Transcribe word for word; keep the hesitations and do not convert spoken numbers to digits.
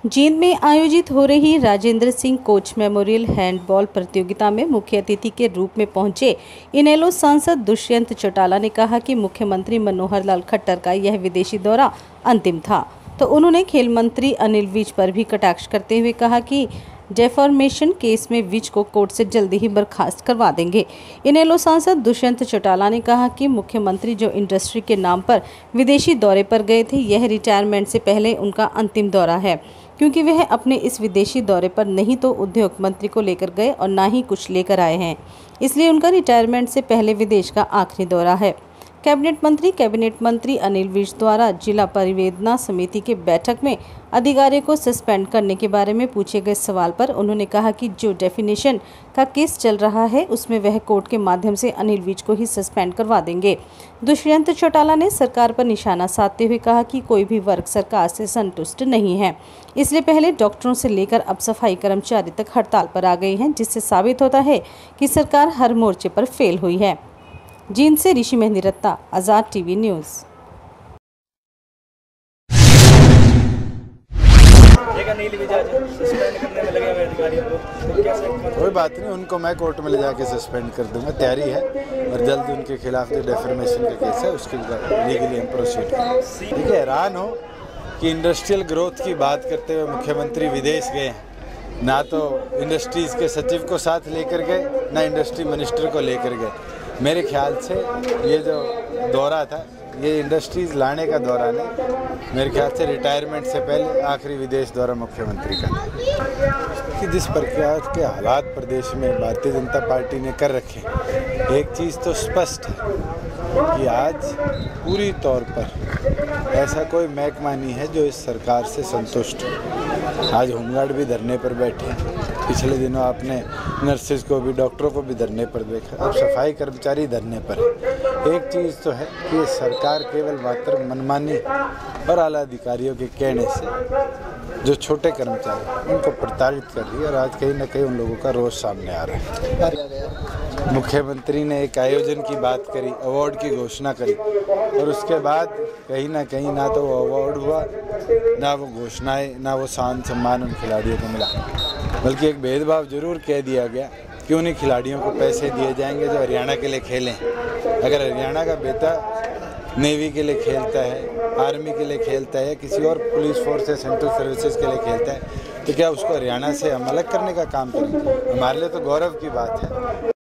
जींद में आयोजित हो रही Rajendra Singh coach memorial handball प्रतियोगिता में मुख्य अतिथि के रूप में पहुंचे इनेलो सांसद दुष्यंत चौटाला ने कहा कि मुख्यमंत्री मनोहर लाल खट्टर का यह विदेशी दौरा अंतिम था। तो उन्होंने खेल मंत्री अनिल विज पर भी कटाक्ष करते हुए कहा कि डेफॉर्मेशन केस में विज को कोर्ट से जल्दी ही बर्खास्त करवा देंगे। इनेलो सांसद दुष्यंत चौटाला ने कहा कि मुख्यमंत्री जो इंडस्ट्री के नाम पर विदेशी दौरे पर गए थे, यह रिटायरमेंट से पहले उनका अंतिम दौरा है, क्योंकि वह अपने इस विदेशी दौरे पर नहीं तो उद्योग मंत्री को लेकर गए और ना ही कुछ लेकर आए हैं, इसलिए उनका रिटायरमेंट से पहले विदेश का आखिरी दौरा है। कैबिनेट मंत्री कैबिनेट मंत्री अनिल विज द्वारा जिला परिवेदना समिति के बैठक में अधिकारियों को सस्पेंड करने के बारे में पूछे गए सवाल पर उन्होंने कहा कि जो डेफिनेशन का केस चल रहा है उसमें वह कोर्ट के माध्यम से अनिल विज को ही सस्पेंड करवा देंगे। दुष्यंत चौटाला ने सरकार पर निशाना साधते हुए कहा कि कोई भी वर्ग सरकार से संतुष्ट नहीं है, इसलिए पहले डॉक्टरों से लेकर अब सफाई कर्मचारी तक हड़ताल पर आ गए हैं, जिससे साबित होता है कि सरकार हर मोर्चे पर फेल हुई है। जींद से ऋषि मेहंदी रत्ता, आजाद टीवी न्यूज़। कोई बात नहीं, उनको मैं कोर्ट में ले जाके सस्पेंड कर दूंगा, तैयारी है और जल्द उनके खिलाफ जो डेफर्मेशन का केस है उसके लीगली हम प्रोसीड करेंगे। देखिए, हैरान हो कि इंडस्ट्रियल ग्रोथ की बात करते हुए मुख्यमंत्री विदेश गए, ना तो इंडस्ट्रीज़ के सचिव को साथ लेकर गए ना इंडस्ट्री मिनिस्टर को लेकर गए। मेरे ख्याल से ये जो दौरा था ये इंडस्ट्रीज़ लाने का दौरा नहीं, मेरे ख्याल से रिटायरमेंट से पहले आखिरी विदेश दौरा मुख्यमंत्री का कि जिस प्रकार के हालात प्रदेश में भारतीय जनता पार्टी ने कर रखे, एक चीज़ तो स्पष्ट है कि आज पूरी तौर पर ऐसा कोई महकमा नहीं है जो इस सरकार से संतुष्ट हो। आज होमगार्ड भी धरने पर बैठे हैं, पिछले दिनों आपने नर्सेज को भी, डॉक्टरों को भी धरने पर देखा, अब सफाई कर्मचारी धरने पर है। एक चीज़ तो है कि सरकार केवल मात्र मनमानी और आला अधिकारियों के कहने से जो छोटे कर्मचारी उनको प्रताड़ित कर रही है और आज कहीं ना कहीं उन लोगों का रोष सामने आ रहा है। मुख्यमंत्री ने एक आयोजन की बात करी, अवार्ड की घोषणा करी और उसके बाद कहीं ना कहीं ना तो वो अवार्ड हुआ, ना वो घोषणाएं, ना वो सान सम्मान उन खिलाड़ियों को मिला, बल्कि एक भेदभाव जरूर कह दिया गया कि उन्हीं खिलाड़ियों को पैसे दिए जाएंगे जो हरियाणा के लिए खेलें। अगर हरियाणा का बेटा नेवी के लिए खेलता है, आर्मी के लिए खेलता है, किसी और पुलिस फोर्स या सेंट्रल सर्विसेज के लिए खेलता है, तो क्या उसको हरियाणा से हम अलग करने का काम करेंगे? हमारे लिए तो गौरव की बात है।